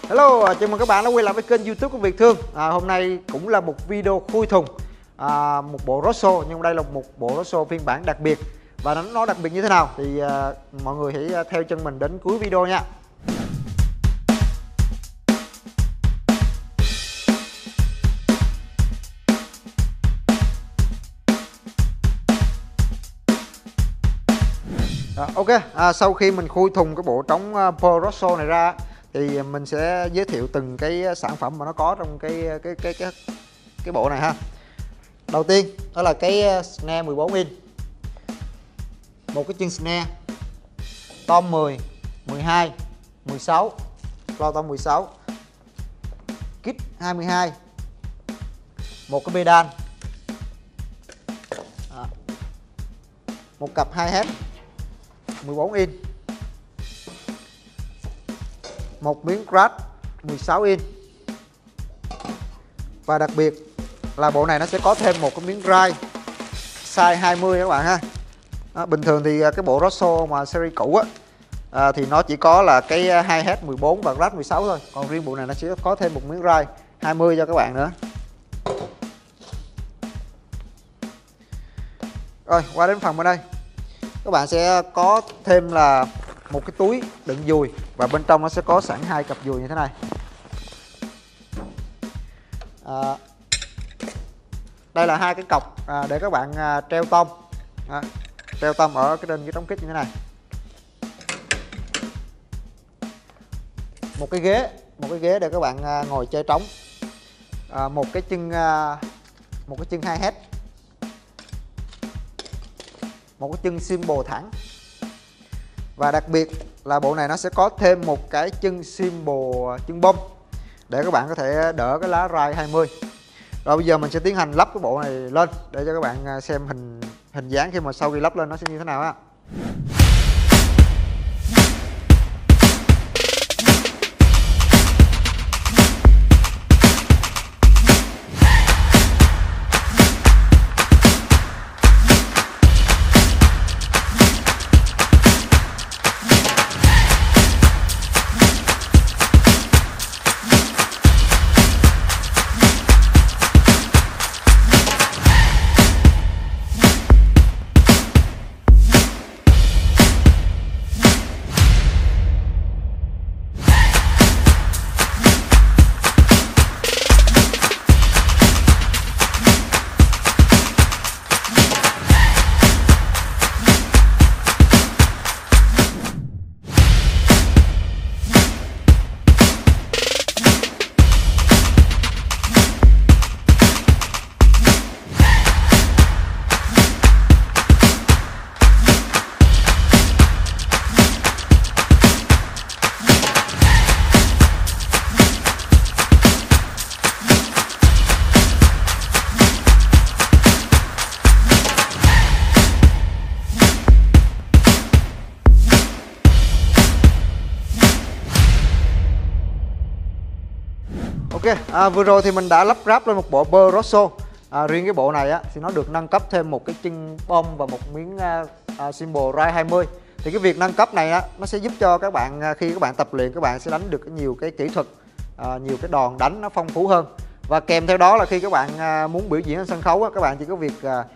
Hello, chào mừng các bạn đã quay lại với kênh YouTube của Việt Thương. Hôm nay cũng là một video khui thùng một bộ Rosso, nhưng đây là một bộ Rosso phiên bản đặc biệt. Và nó đặc biệt như thế nào thì mọi người hãy theo chân mình đến cuối video nha. Ok, sau khi mình khui thùng cái bộ trống Pearl Rosso này ra thì mình sẽ giới thiệu từng cái sản phẩm mà nó có trong cái bộ này ha. Đầu tiên đó là cái snare 14 inch, một cái chân snare tom 10, 12, 16, loa tom 16, kit 22, một cái pedal, một cặp hi-hat 14 inch, một miếng crash 16 inch, và đặc biệt là bộ này nó sẽ có thêm một cái miếng ride size 20 các bạn ha. Bình thường thì cái bộ Rosso mà series cũ á thì nó chỉ có là cái hi-hat 14 và crash 16 thôi, còn riêng bộ này nó sẽ có thêm một miếng ride 20 cho các bạn nữa. Rồi qua đến phần bên đây, các bạn sẽ có thêm là một cái túi đựng dùi, và bên trong nó sẽ có sẵn hai cặp dùi như thế này. Đây là hai cái cọc để các bạn treo tông, treo tông ở trên cái trống kít như thế này. Một cái ghế để các bạn ngồi chơi trống, một cái chân hi-hat, một cái chân cymbal thẳng, và đặc biệt là bộ này nó sẽ có thêm một cái chân cymbal chân bông để các bạn có thể đỡ cái lá ride 20. Rồi bây giờ mình sẽ tiến hành lắp cái bộ này lên để cho các bạn xem hình dáng khi mà sau khi lắp lên nó sẽ như thế nào á. Ok, vừa rồi thì mình đã lắp ráp lên một bộ Pearl Rosso. Riêng cái bộ này thì nó được nâng cấp thêm một cái chân bông và một miếng cymbal ride 20. Thì cái việc nâng cấp này nó sẽ giúp cho các bạn khi các bạn tập luyện, các bạn sẽ đánh được nhiều cái kỹ thuật, nhiều cái đòn đánh nó phong phú hơn. Và kèm theo đó là khi các bạn muốn biểu diễn trên sân khấu các bạn chỉ có việc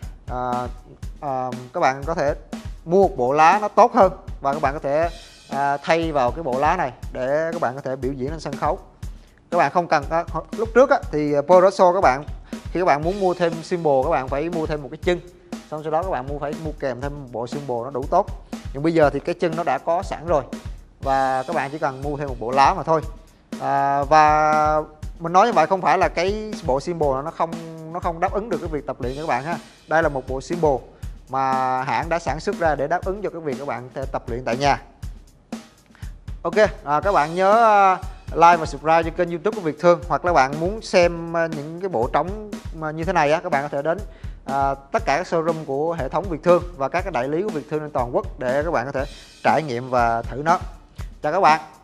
các bạn có thể mua một bộ lá nó tốt hơn, và các bạn có thể thay vào cái bộ lá này để các bạn có thể biểu diễn trên sân khấu. Các bạn không cần lúc trước thì Pearl Rosso các bạn khi các bạn muốn mua thêm cymbal các bạn phải mua thêm một cái chân, xong sau đó các bạn phải mua kèm thêm một bộ cymbal nó đủ tốt. Nhưng bây giờ thì cái chân nó đã có sẵn rồi và các bạn chỉ cần mua thêm một bộ lá mà thôi. Và mình nói như vậy không phải là cái bộ cymbal nó không đáp ứng được cái việc tập luyện cho các bạn ha. Đây là một bộ cymbal mà hãng đã sản xuất ra để đáp ứng cho cái việc các bạn tập luyện tại nhà. Ok, các bạn nhớ like và subscribe cho kênh YouTube của Việt Thương, hoặc là bạn muốn xem những cái bộ trống như thế này các bạn có thể đến tất cả các showroom của hệ thống Việt Thương và các cái đại lý của Việt Thương trên toàn quốc để các bạn có thể trải nghiệm và thử nó. Chào các bạn.